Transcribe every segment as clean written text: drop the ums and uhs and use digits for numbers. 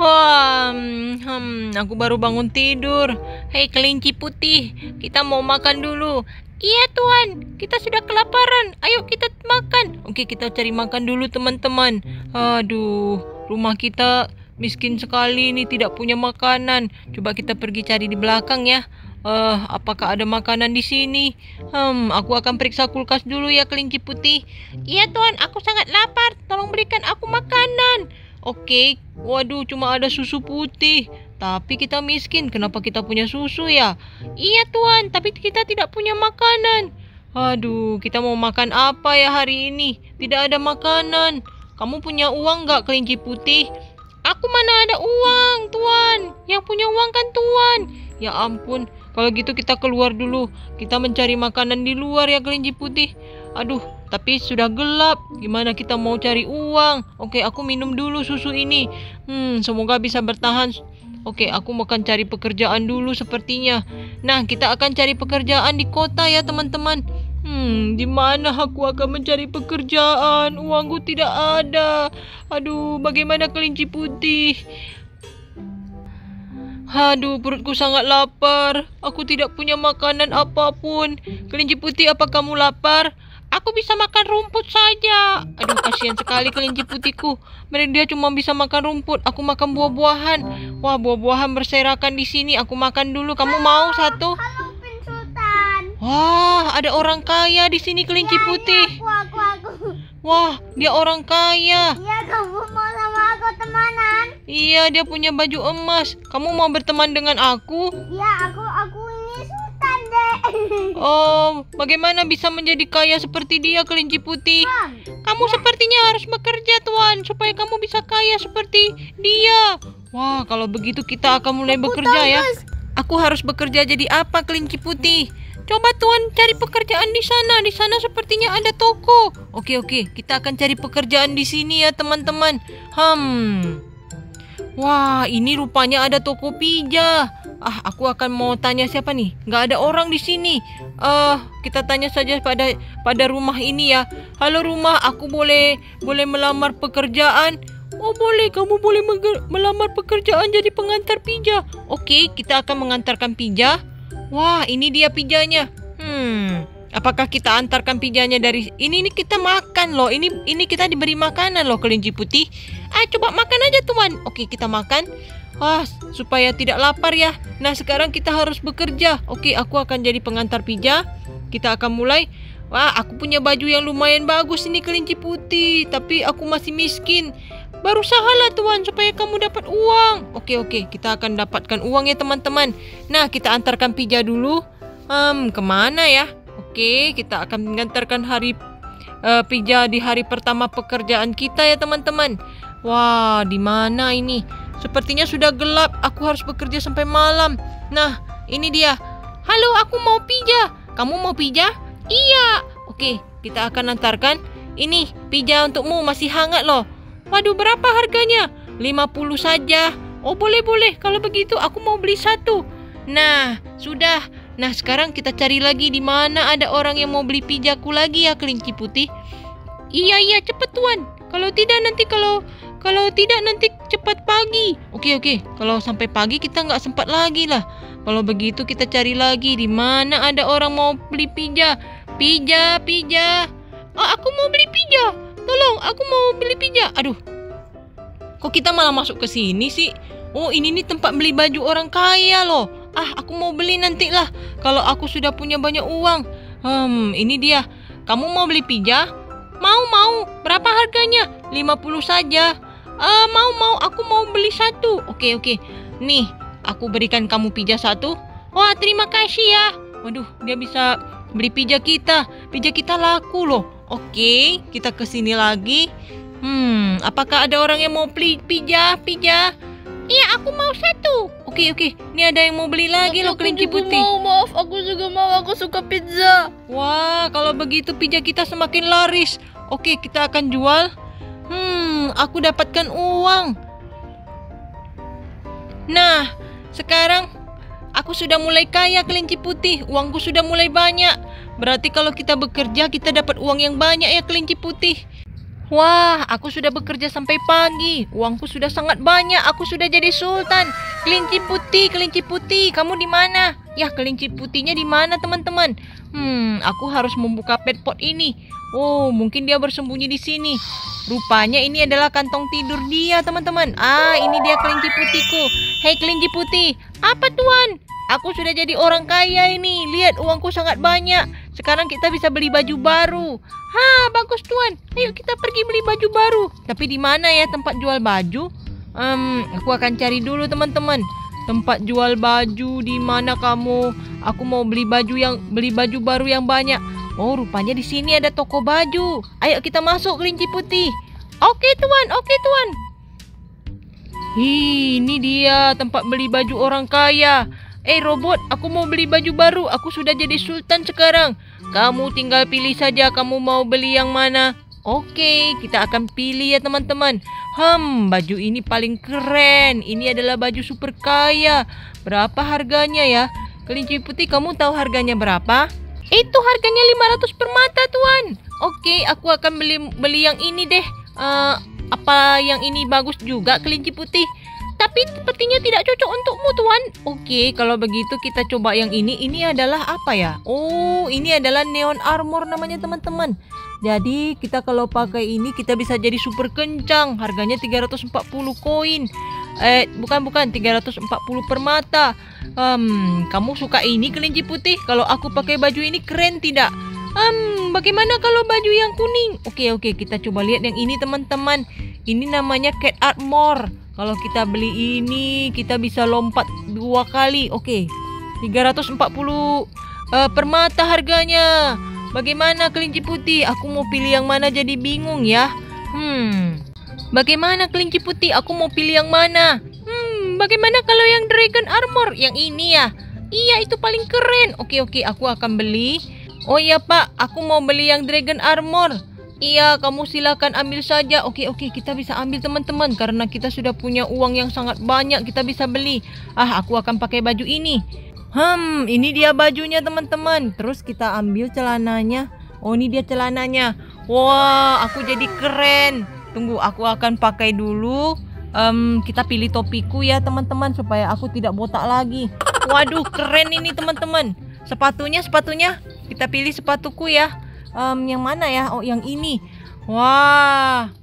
Wah, aku baru bangun tidur. Hei kelinci putih, kita mau makan dulu. Iya tuan, kita sudah kelaparan. Ayo kita makan. Oke, kita cari makan dulu teman-teman. Aduh, rumah kita miskin sekali ini, tidak punya makanan. Coba kita pergi cari di belakang ya. Apakah ada makanan di sini? Aku akan periksa kulkas dulu ya kelinci putih. Iya tuan, aku sangat lapar. Tolong berikan aku makanan. Oke, waduh cuma ada susu putih. Tapi kita miskin, kenapa kita punya susu ya? Iya tuan, tapi kita tidak punya makanan. Aduh, kita mau makan apa ya hari ini? Tidak ada makanan. Kamu punya uang nggak kelinci putih? Aku mana ada uang tuan. Yang punya uang kan tuan. Ya ampun, kalau gitu kita keluar dulu. Kita mencari makanan di luar ya kelinci putih. Aduh, tapi sudah gelap. Gimana kita mau cari uang? Oke, aku minum dulu susu ini. Semoga bisa bertahan. Oke, aku akan cari pekerjaan dulu sepertinya. Nah, kita akan cari pekerjaan di kota ya teman-teman. Di mana aku akan mencari pekerjaan? Uangku tidak ada. Aduh, bagaimana kelinci putih? Aduh, perutku sangat lapar. Aku tidak punya makanan apapun. Kelinci putih, apa kamu lapar? Aku bisa makan rumput saja. Aduh, kasihan sekali kelinci putihku. Dia cuma bisa makan rumput. Aku makan buah-buahan. Wah, buah-buahan berserakan di sini. Aku makan dulu. Kamu mau satu? Halo, Prince Sultan. Wah, ada orang kaya di sini kelinci putih. Aku. Wah, dia orang kaya. Iya, kamu mau sama aku temanan? Iya, dia punya baju emas. Kamu mau berteman dengan aku? Iya, aku ini Sultan deh. Oh, bagaimana bisa menjadi kaya seperti dia kelinci putih? Kamu sepertinya harus bekerja tuan, supaya kamu bisa kaya seperti dia. Wah, kalau begitu kita akan mulai bekerja ya. Aku harus bekerja jadi apa kelinci putih? Coba tuan cari pekerjaan di sana. Di sana sepertinya ada toko. Oke, kita akan cari pekerjaan di sini ya teman-teman. Wah, ini rupanya ada toko pija. Aku akan mau tanya siapa nih? Nggak ada orang di sini. Kita tanya saja pada rumah ini ya. Halo rumah, aku boleh melamar pekerjaan? Oh boleh, kamu boleh melamar pekerjaan jadi pengantar pija. Oke, kita akan mengantarkan pija. Wah, ini dia pijanya. Apakah kita antarkan pijanya dari ini kita makan loh. Ini kita diberi makanan loh kelinci putih. Coba makan aja tuan. Oke, kita makan. Wah, supaya tidak lapar ya. Nah, sekarang kita harus bekerja. Oke, aku akan jadi pengantar pija. Kita akan mulai. Wah, aku punya baju yang lumayan bagus ini kelinci putih. Tapi aku masih miskin. Berusahalah tuan supaya kamu dapat uang. Oke, kita akan dapatkan uang ya teman-teman. Nah, kita antarkan pija dulu. Kemana ya? Oke, kita akan mengantarkan pija di hari pertama pekerjaan kita ya teman-teman. Wah, di mana ini? Sepertinya sudah gelap. Aku harus bekerja sampai malam. Nah, ini dia. Halo, aku mau pija. Kamu mau pija? Iya. Oke, kita akan antarkan. Ini pija untukmu, masih hangat loh. Waduh, berapa harganya? 50 saja. Oh, boleh. Kalau begitu aku mau beli satu. Nah, sudah. Nah, sekarang kita cari lagi di mana ada orang yang mau beli pijaku lagi ya kelinci putih. Iya, cepet tuan. Kalau tidak nanti cepat pagi. Oke. Kalau sampai pagi kita nggak sempat lagi lah. Kalau begitu kita cari lagi di mana ada orang mau beli pija. Pija. Oh, aku mau beli pija. Tolong, aku mau beli pija. Aduh. Kok kita malah masuk ke sini sih? Oh, ini nih tempat beli baju orang kaya loh. Aku mau beli nanti lah. Kalau aku sudah punya banyak uang. Ini dia. Kamu mau beli pija? Mau. Berapa harganya? 50 saja. Mau. Aku mau beli satu. Oke. Nih, aku berikan kamu pija satu. Wah, terima kasih ya. Waduh, dia bisa beli pija kita. Pija kita laku loh. Oke, kita ke sini lagi. Apakah ada orang yang mau beli pija? Iya, aku mau satu. Oke. Ini ada yang mau beli lagi loh kelinci putih. Maaf, aku juga mau. Aku suka pizza. Wah, kalau begitu pija kita semakin laris. Oke, kita akan jual. Aku dapatkan uang. Nah, sekarang aku sudah mulai kaya kelinci putih. Uangku sudah mulai banyak. Berarti kalau kita bekerja kita dapat uang yang banyak ya kelinci putih. Wah, aku sudah bekerja sampai pagi. Uangku sudah sangat banyak. Aku sudah jadi sultan. Kelinci putih, kamu di mana? Ya, kelinci putihnya di mana, teman-teman? Aku harus membuka pet pot ini. Oh, mungkin dia bersembunyi di sini. Rupanya ini adalah kantong tidur dia, teman-teman. Ah, ini dia kelinci putihku. Hei, kelinci putih. Apa, Tuan? Aku sudah jadi orang kaya ini. Lihat, uangku sangat banyak. Sekarang kita bisa beli baju baru. Bagus, Tuan. Ayo kita pergi beli baju baru. Tapi di mana ya tempat jual baju? Aku akan cari dulu, teman-teman. Tempat jual baju di mana kamu? Aku mau beli baju baru yang banyak. Oh, rupanya di sini ada toko baju. Ayo kita masuk, kelinci putih. Oke, Tuan. Oke, Tuan. Ini dia tempat beli baju orang kaya. Robot, aku mau beli baju baru. Aku sudah jadi sultan sekarang. Kamu tinggal pilih saja kamu mau beli yang mana. Oke, kita akan pilih ya, teman-teman. Baju ini paling keren. Ini adalah baju super kaya. Berapa harganya ya? Kelinci putih, kamu tahu harganya berapa? Itu harganya 500 per mata, Tuan. Oke, aku akan beli yang ini deh. Apa yang ini bagus juga, kelinci putih? Tapi sepertinya tidak cocok untukmu, Tuan. Oke, kalau begitu kita coba yang ini. Ini adalah apa ya? Oh, ini adalah neon armor namanya, teman-teman. Jadi kita kalau pakai ini kita bisa jadi super kencang. Harganya 340 koin. Bukan 340 per mata. Kamu suka ini, kelinci putih? Kalau aku pakai baju ini keren tidak? Bagaimana kalau baju yang kuning? Oke, kita coba lihat yang ini, teman-teman. Ini namanya cat armor. Kalau kita beli ini, kita bisa lompat 2 kali. Oke, 340 per mata harganya. Bagaimana, kelinci putih? Aku mau pilih yang mana jadi bingung ya. Bagaimana, kelinci putih? Aku mau pilih yang mana? Bagaimana kalau yang dragon armor? Yang ini ya? Iya, itu paling keren. Oke, aku akan beli. Oh iya, Pak, aku mau beli yang dragon armor. Iya, kamu silakan ambil saja. Oke, kita bisa ambil, teman-teman. Karena kita sudah punya uang yang sangat banyak, kita bisa beli. Aku akan pakai baju ini. Ini dia bajunya, teman-teman. Terus kita ambil celananya. Oh, ini dia celananya. Wah, aku jadi keren. Tunggu, aku akan pakai dulu. Kita pilih topiku ya, teman-teman, supaya aku tidak botak lagi. Waduh, keren ini, teman-teman. Sepatunya. Kita pilih sepatuku ya. Yang mana ya? Oh, yang ini. Wah.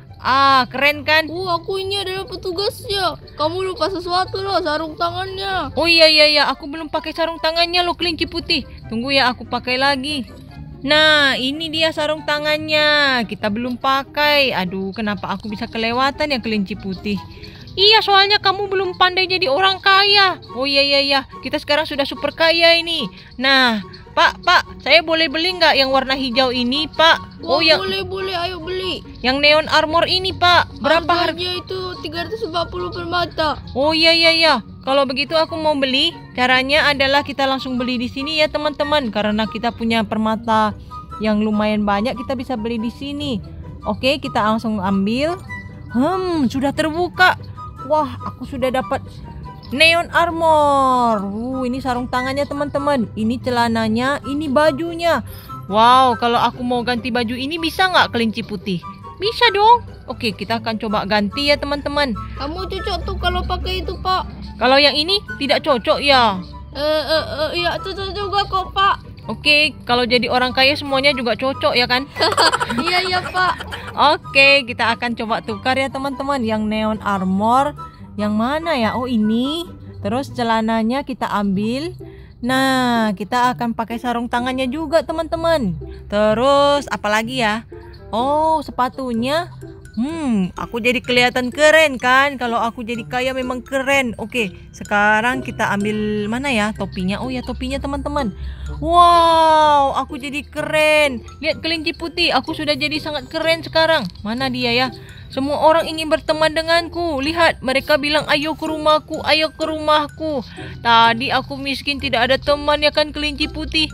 Keren kan? Aku ini adalah petugasnya. Kamu lupa sesuatu loh, sarung tangannya. Oh iya. Aku belum pakai sarung tangannya loh, kelinci putih. Tunggu ya, aku pakai lagi. Nah, ini dia sarung tangannya. Kita belum pakai. Aduh, kenapa aku bisa kelewatan ya, kelinci putih? Iya, soalnya kamu belum pandai jadi orang kaya. Oh iya. Kita sekarang sudah super kaya ini. Nah, Pak, saya boleh beli nggak yang warna hijau ini, Pak? Boleh, ayo beli. Yang neon armor ini, Pak. Berapa harganya? Itu 340 per mata. Oh iya. Kalau begitu aku mau beli. Caranya adalah kita langsung beli di sini ya, teman-teman. Karena kita punya permata yang lumayan banyak, kita bisa beli di sini. Oke, kita langsung ambil. Sudah terbuka. Wah, aku sudah dapat neon armor. Ini sarung tangannya, teman-teman. Ini celananya, ini bajunya. Wow, kalau aku mau ganti baju ini bisa nggak, kelinci putih? Bisa dong. Oke, kita akan coba ganti ya, teman-teman. Kamu cocok tuh kalau pakai itu, Pak. Kalau yang ini tidak cocok ya? Iya, cocok juga kok, Pak. Oke, kalau jadi orang kaya semuanya juga cocok ya kan? Iya, Pak. Oke, kita akan coba tukar ya, teman-teman. Yang neon armor yang mana ya? Oh, ini. Terus celananya kita ambil. Nah, kita akan pakai sarung tangannya juga, teman-teman. Terus apalagi ya? Oh, sepatunya. Aku jadi kelihatan keren kan? Kalau aku jadi kaya memang keren. Oke, sekarang kita ambil mana ya topinya? Oh ya, topinya, teman-teman. Wow, aku jadi keren. Lihat, kelinci putih, aku sudah jadi sangat keren sekarang. Mana dia ya? Semua orang ingin berteman denganku. Lihat, mereka bilang ayo ke rumahku, ayo ke rumahku. Tadi aku miskin, tidak ada teman ya kan, kelinci putih?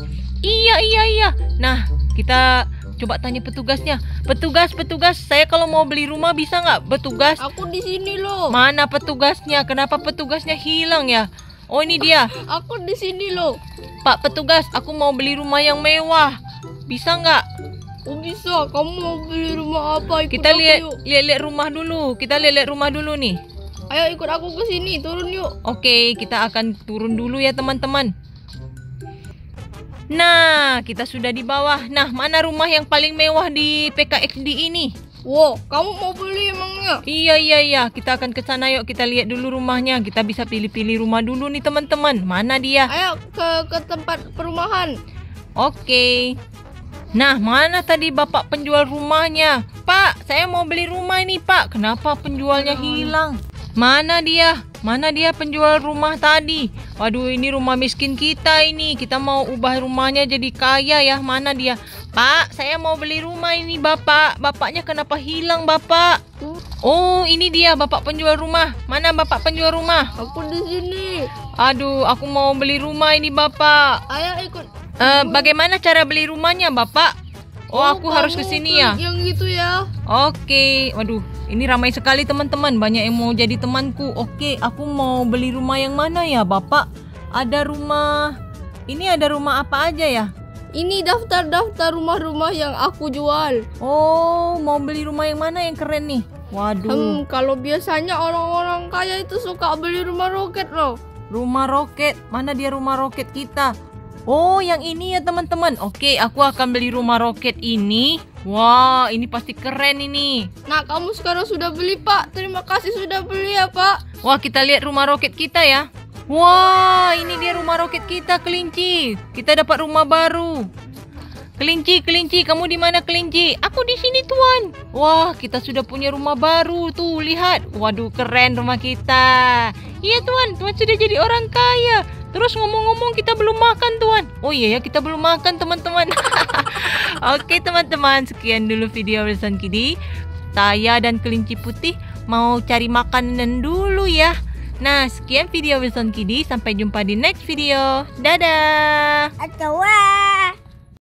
Iya. Nah, kita coba tanya petugasnya. Petugas, saya kalau mau beli rumah bisa nggak, petugas? Aku di sini loh. Mana petugasnya? Kenapa petugasnya hilang ya? Oh, ini dia. Aku di sini loh. Pak petugas, aku mau beli rumah yang mewah. Bisa nggak? Oh bisa, kamu mau beli rumah apa? Ikut Kita aku yuk. lihat rumah dulu. Kita lihat rumah dulu nih. Ayo ikut aku ke sini, turun yuk. Oke, kita akan turun dulu ya teman-teman. Nah, kita sudah di bawah. Nah, mana rumah yang paling mewah di PKXD ini? Wow, kamu mau beli emangnya? Iya. Kita akan ke sana yuk. Kita lihat dulu rumahnya. Kita bisa pilih-pilih rumah dulu nih teman-teman. Mana dia? Ayo ke tempat perumahan. Oke. Nah, mana tadi bapak penjual rumahnya? Pak, saya mau beli rumah ini, Pak. Kenapa penjualnya hilang? Mana dia? Mana dia penjual rumah tadi? Waduh, ini rumah miskin kita ini. Kita mau ubah rumahnya jadi kaya ya. Mana dia? Pak, saya mau beli rumah ini, Bapak. Bapaknya kenapa hilang, Bapak? Oh, ini dia bapak penjual rumah. Mana bapak penjual rumah? Aku di sini. Aduh, aku mau beli rumah ini, Bapak. Ayo ikut. Bagaimana cara beli rumahnya, Bapak? Oh, aku harus ke kamu sini ya. Yang gitu ya. Oke, waduh, ini ramai sekali teman-teman. Banyak yang mau jadi temanku. Oke, aku mau beli rumah yang mana ya, Bapak? Ada rumah. Ini ada rumah apa aja ya? Ini daftar rumah-rumah yang aku jual. Oh, mau beli rumah yang mana yang keren nih? Waduh, Kalau biasanya orang-orang kaya itu suka beli rumah roket loh. rumah roket. Mana dia rumah roket kita? Oh, yang ini ya teman-teman. Oke, aku akan beli rumah roket ini. Wah, ini pasti keren ini. Nah, kamu sekarang sudah beli, Pak. Terima kasih sudah beli ya, Pak. Wah, kita lihat rumah roket kita ya. Wah, ini dia rumah roket kita, Kelinci. Kita dapat rumah baru. Kelinci, kamu di mana, Kelinci? Aku di sini, Tuan. Wah, kita sudah punya rumah baru tuh, lihat. Waduh, keren rumah kita. Iya, Tuan sudah jadi orang kaya. Terus ngomong-ngomong kita belum makan, Tuan. Oh iya ya, kita belum makan, teman-teman. Oke, teman-teman, sekian dulu video Wilson Kiddy. Saya dan Kelinci Putih mau cari makanan dulu ya. Nah, sekian video Wilson Kiddy. Sampai jumpa di next video. Dadah. Atau